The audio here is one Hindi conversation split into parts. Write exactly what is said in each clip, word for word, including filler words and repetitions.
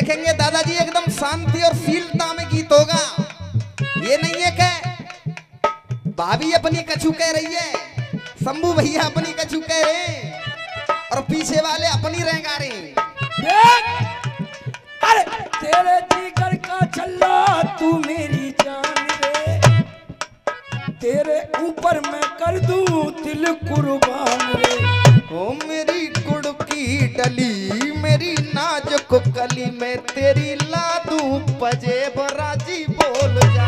देखेंगे दादाजी एकदम शांति और शीलता में गीत होगा। ये नहीं है कि भाभी अपनी कछु कह रही है, शंभू भैया अपनी कछु कह रहे हैं और पीछे वाले अपनी रंगा रहे हैं। अरे तेरे जिगर का छल्ला तू मेरी जान रे, तेरे ऊपर मैं कर दूं दिल कुर्बान रे। ओ मेरी गुड़ की डली मेरी नाजुक कली में तेरी लादू पजेब राजी बोल जा।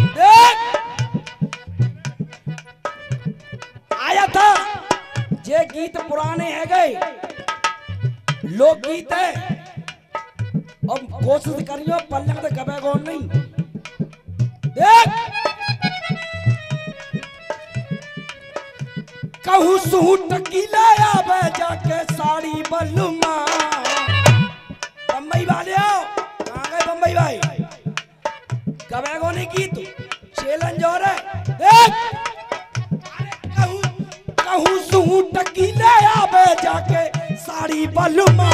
आया था ये गीत पुराने है गए, लोकगीत है। अब कोशिश करियो पल्लंग तो कबे गौन नहीं। देख कहूँ सूट टकीला आवे जाके साड़ी बल्लुमा। बम्बई वाले आओ, कहाँ गए बम्बई भाई? कबे गौन गीत चैलेंज हो रहा है। देख कहूँ सूट टकीला आवे जाके साड़ी बल्लुमा।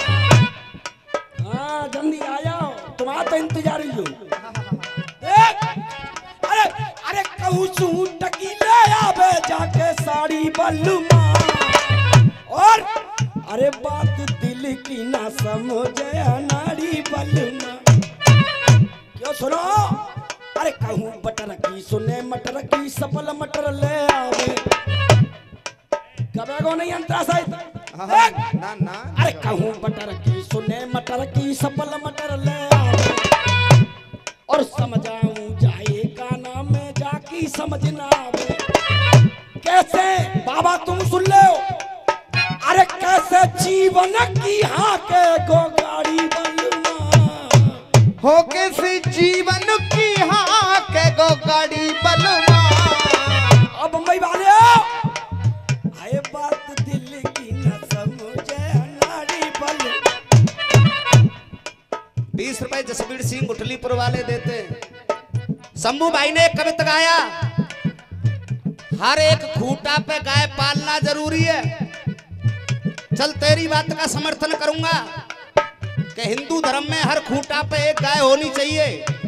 हाँ जल्दी आ जाओ, तुम्हारा तो इंतजार ही हो। देख अरे अरे कहूँ सूट टकीले आवे जाके साड़ी बल्लुमा। और अरे बात दिल की ना समझे नारी बल्लुमा। क्यों सुनो, अरे कहूँ बटर की सुने मटर की सफल मटर ले आवे। कबे को नहीं अंतरा साहित ना ना। अरे कहूँ बटर की सुने मटर की सफल मटर ले आवे। और समझाऊं जाए का नाम में जाकी समझना आवे। कैसे बाबा तुम सुन ले हो, अरे कैसे जीवन की हाँ के गो गाड़ी बलुमा। हो कैसे जीवन की हाँ के गो गाड़ी बलुमा। अब मुंबई वाले हो, आए बात दिल की न समझे नारी बल। बीस रुपए जसबीर सिंह उठलीपुर वाले देते। शंभू भाई ने एक कविता गाया, हर एक खूंटा पे गाय पालना जरूरी है। चल तेरी बात का समर्थन करूंगा कि हिंदू धर्म में हर खूंटा पे एक गाय होनी चाहिए,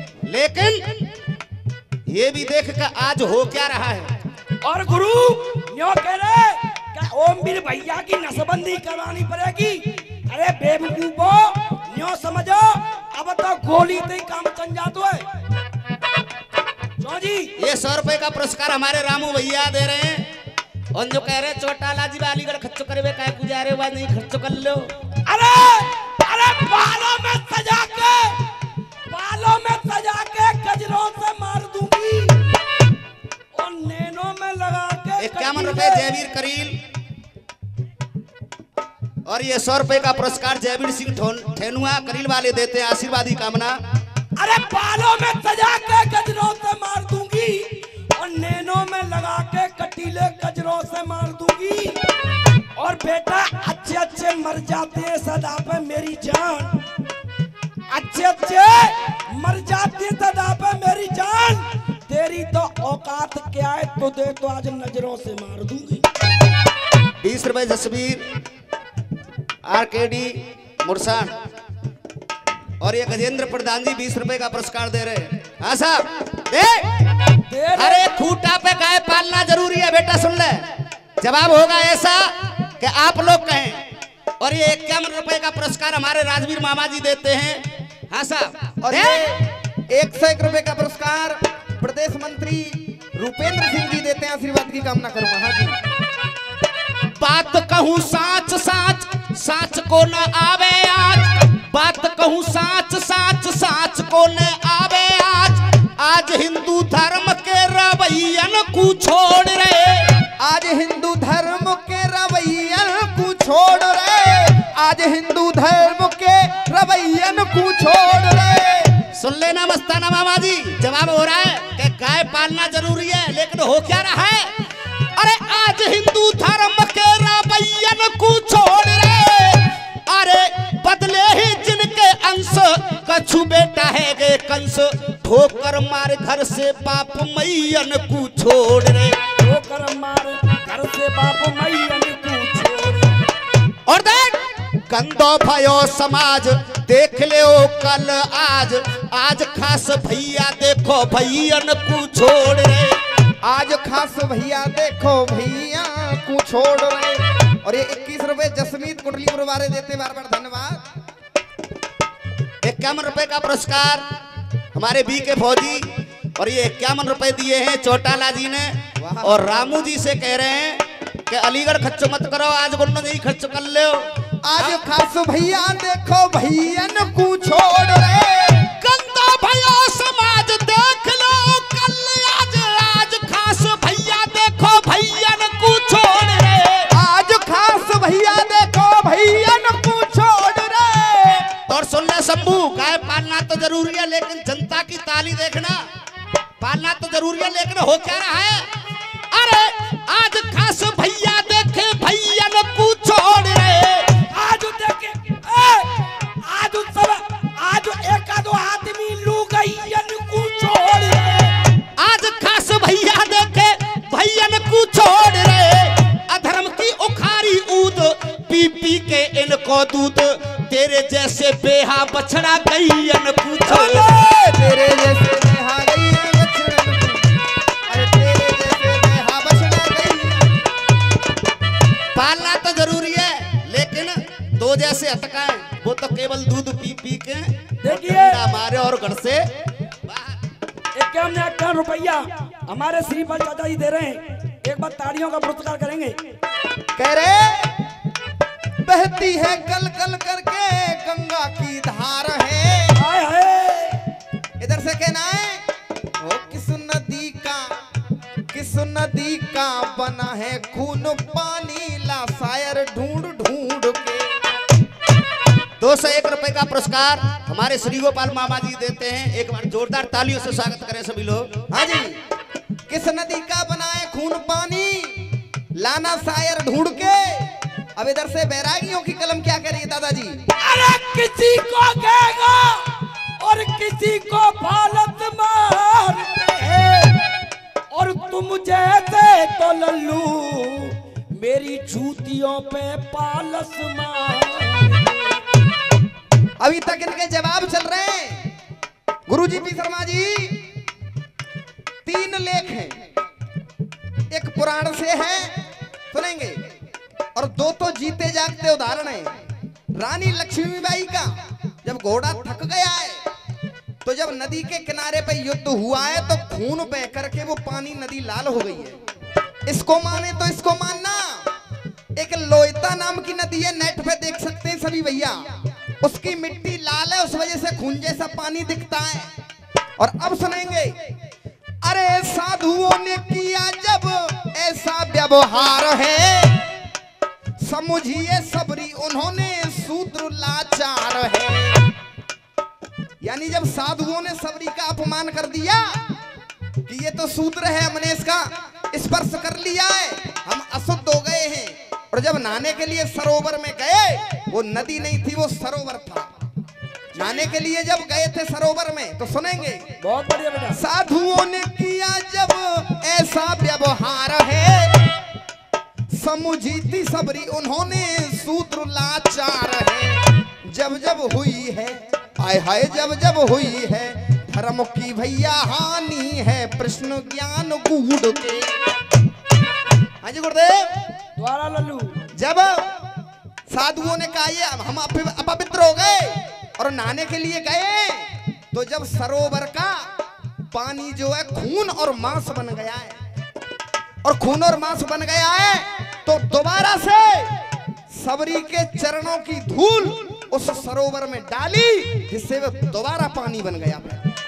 लेकिन ये भी देख कर आज हो क्या रहा है। और गुरु न्यों कह रहे कि ओमवीर भैया की नसबंदी करवानी पड़ेगी। अरे बेवकूफो न्यों समझो, अब तो गोली से काम चल जाता है। जी ये सौ रुपए का पुरस्कार हमारे रामू भैया दे रहे हैं। और जो कह रहे चोटाला जी वालीगढ़ खर्चो करे वे काय गुजारे हुआ नहीं खर्चो कर लो। अरे अरे बालों में सजा के बालों में सजा के गजरों से मार दूंगी और नैनों में लगा के इक्यावन रुपए जयवीर करील। और ये सौ रुपए का पुरस्कार जयवीर सिंह ठेनुआ करील वाले देते हैं, आशीर्वादी कामना। अरे बालों में सजा के गजरों से मार दूंगी और नैनों में लगा के कटीले गजरों से मार दूंगी। और बेटा अच्छे अच्छे मर जाते हैं सदा पे मेरी जान, अच्छे अच्छे मर जाते हैं सदा पे मेरी जान। तेरी तो औकात क्या है, तो दे तो आज नजरों से मार दूंगी। बीस रुपए जसबीर आरकेडी मुरसान। और ये गजेंद्र प्रधान जी बीस रुपए का पुरस्कार दे रहे हैं। हाँ साहब दे। अरे खूंटा पे गाय पालना जरूरी है बेटा, सुन ले। जवाब होगा ऐसा कि आप लोग कहें। और ये इक्यावन रुपए का पुरस्कार हमारे राजवीर मामा जी देते हैं। हाँ साहब। और ये एक सौ एक रुपए का पुरस्कार प्रदेश मंत्री रूपेंद्र सिंह जी देते हैं, आशीर्वाद की कामना करूंगा। हाँ जी। बात कहूँ साच साच साच को न आवे आज, बात कहूँ साच साच साच को न आवे आज। आज हिंदू धर्म के रवैयन को छोड़ रहे, आज हिंदू धर्म के रवैयन को छोड़ रहे, आज हिंदू धर्म के रवैयन को छोड़ रहे। सुन लेना मस्ताना मामा जी, जवाब हो रहा है कि गाय पालना जरूरी है, लेकिन हो क्या रहा है। अरे आज हिंदू धर्म के रवैयन को छोड़ रहे, अरे बदले ही जिनके अंश कछु बेटा है गे कंस। ठोकर मार घर से बाप मैयन को छोड़ रे, ठोकर मार घर से बाप मैयन को छोड़। और देख गंदो भयो समाज देख ले ओ कल आज, आज खास भैया देखो भैयन को छोड़ रे, आज खास भैया देखो भैया को छोड़ रहे। और ये इक्कीस रुपए जसमीत कुटलीपुर वाले देते, बार बार धन्यवाद। इक्यावन रुपए का पुरस्कार हमारे बी के फौजी, और ये इक्यावन रुपए दिए हैं चौटाला जी ने, और रामू जी से कह रहे हैं कि अलीगढ़ खर्च मत करो, आज गुन्नो नहीं खर्च कर ले। आज खास भैया देखो भैयन को छोड़ रहे, गंदा भैया समाज देख लो कल आज, आज खास भैया देखो भैयन को छोड़ रहे, आज खास भैया देखो भैयन को छोड़ रहे। और सुन ले शंभू, गाय पालना तो जरूरी है लेकिन जनता की ताली देखना, पालना तो जरूरी है लेकिन हो क्या रहा है। अरे आज खास भैया देखे भैयन को छोड़ रहे, आज देखे ए, आज सब आज एक आधो आदमी लू गईयन को छोड़ रहे, आज खास भैया देखे भैयन को छोड़ रहे, अधर्म की उखारी ऊद पी पी के इनको दूध, तेरे जैसे बेहा बछड़ा गईयन को छोड़ रहे, तेरे जैसे बेहा गई है बछड़ा, अरे तेरे जैसे बेहा बछड़ा गई। पालना तो जरूरी है लेकिन दो जैसे अटकाए, वो तो केवल दूध पी पी के देखिए हमारे और घर से इक्यावन इक्यावन रुपया हमारे श्रीपाल चाचा जी दे रहे हैं, एक बार तालियों का पुरस्कार करेंगे। कह रहे बहती है कल कल करके गंगा की धार है, हाय हाय इधर से कहना है ओ किस नदी का, किस नदी का बना है खून पानी, ला शायर ढूंढ ढूंढ के। दो सौ एक रुपए का पुरस्कार हमारे श्री गोपाल मामा जी देते हैं, एक बार जोरदार तालियों से स्वागत करें सभी लोग। हाँ जी, किस नदी का बना है खून पानी, लाना शायर ढूंढ के। अब इधर से बैरागियों की कलम क्या कह रही है दादाजी? अरे किसी को कहेगा और किसी को पालत मारते हैं, और तुम जैसे तो लल्लू मेरी जूतियों पे पालस मार। अभी तक इनके जवाब चल रहे हैं। गुरुजी पी शर्मा जी, तीन लेख हैं, एक पुराण से है सुनेंगे, और दो तो जीते जागते उदाहरण है। रानी लक्ष्मीबाई का जब घोड़ा थक गया है तो जब नदी के किनारे पे युद्ध हुआ है तो खून बह करके वो पानी नदी लाल हो गई है। इसको माने तो इसको मानना। एक लोहिता नाम की नदी है, नेट पे देख सकते हैं सभी भैया, उसकी मिट्टी लाल है, उस वजह से खून जैसा पानी दिखता है। और अब सुनेंगे, अरे साधुओं ने किया जब ऐसा व्यवहार है, समझिए सबरी उन्होंने शूद्र लाचार है। यानी जब साधुओं ने सबरी का अपमान कर दिया कि ये तो शूद्र है, हमने इसका स्पर्श कर लिया है, हम अशुद्ध हो गए हैं। और जब नहाने के लिए सरोवर में गए, वो नदी नहीं थी, वो सरोवर था। नहाने के लिए जब गए थे सरोवर में, तो सुनेंगे, बहुत बढ़िया बेटा। साधुओं ने किया जब ऐसा व्यवहार है, समुझी थी सबरी उन्होंने शूद्र लाचार है। जब जब हुई है, आय हाय जब जब हुई है, धर्म की भैया हानि है, प्रश्न ज्ञान गूढ़ के। हाँ जी गुरुदेव, द्वारा लल्लू, जब साधुओं ने कहा ये हम अपवित्र हो गए और नहाने के लिए गए, तो जब सरोवर का पानी जो है खून और मांस बन गया है, और खून और मांस बन गया है, तो दोबारा से सबरी के चरणों की धूल उस सरोवर में डाली, जिससे वो दोबारा पानी बन गया।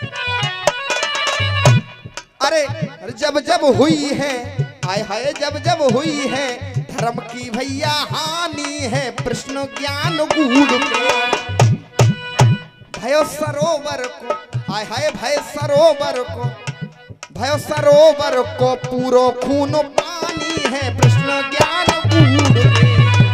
अरे जब जब हुई है, हाय हाय जब जब हुई है, धर्म की भैया हानि है, प्रश्न ज्ञान गूढ़ के। भयो सरोवर को, हाय हाय भय सरोवर को, भयो सरोवर को पूरो खून पानी है, प्रश्न ज्ञान गूढ़ के।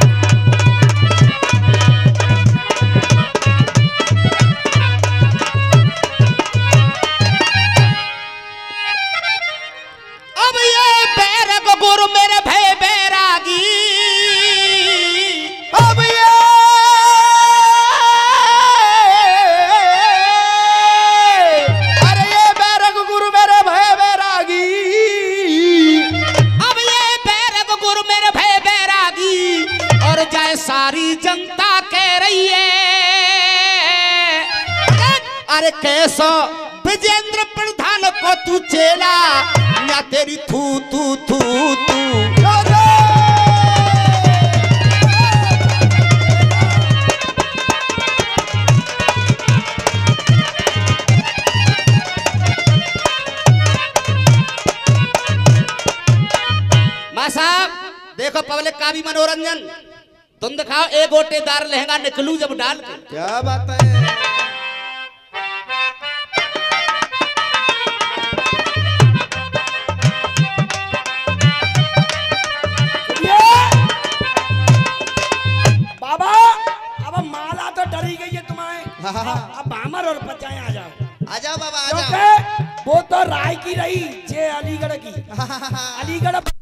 अब ये बैरग गुरु मेरे भय बैरागी, अब ये अरे कैसो विजेंद्र प्रधान को तू चेला या तेरी थू तू थू तू मां साहब देखो पब्लिक का भी मनोरंजन तुम दिखाओ एक गोटेदार लहंगा निकलू जब डाल के क्या बात है। बाबा अब माला तो डरी गई है तुम्हारे। अब बामर और बचाए आ जाओ। आजा बाबा आजा। क्योंकि वो तो राय की रही जे अलीगढ़ की। अलीगढ़